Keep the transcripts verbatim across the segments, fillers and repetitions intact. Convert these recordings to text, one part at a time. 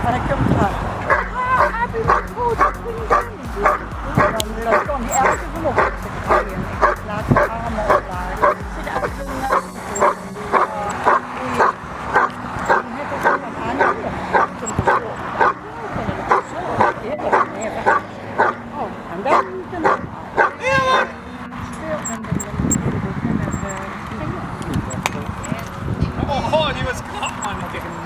En dan komt het uit. Ah, heb je dat goed? Dat kun je niet. En dan, dan kan hij elke vanochtend zeggen, ik laat je armen opladen. Zit uit de neus. Oh, die was knap, man.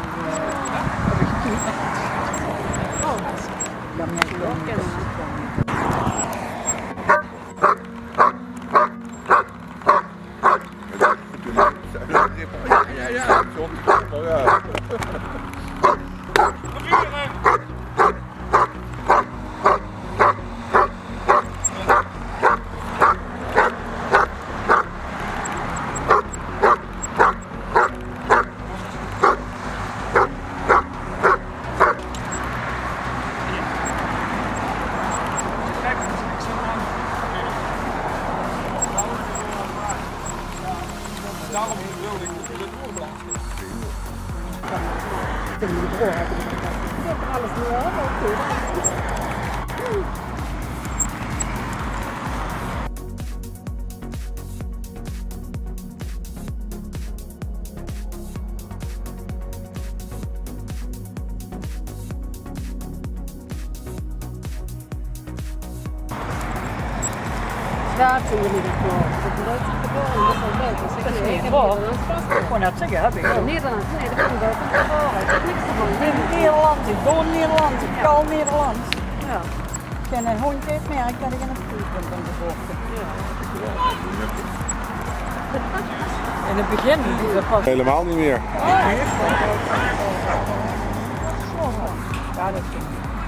Ja, ja, John. Ja. Daarom wilde ik het doorblazen. Ik heb alles nu al Daar zie je niet het klopt. Dat is leuk. Dat is wel leuk. Dat is niet gewoon. Gewoon dat zeggen heb ik. Nederlands, nee, dat kan wel. Dat is niks van. Nederlands, ik doe Nederlands, ik kan Nederlands. Ja. Ik ken een hondje heeft meer, ik kan er geen punt aan de bochten. In het begin is dat pas. Helemaal niet meer. Ja, dat is